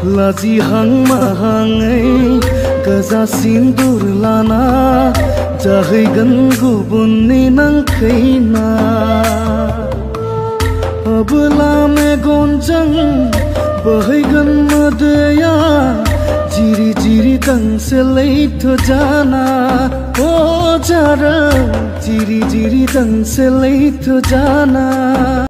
लाजि हां माहाङै गोजा सिन्दुर लाना जाहैगोन गुबुननि नांखैना अबोला मेगनजों बोहैगोन मोदैया जिरि जिरि गांसे लैथो जाना ओ जारौ जिरि जिरि गांसे लैथो जाना।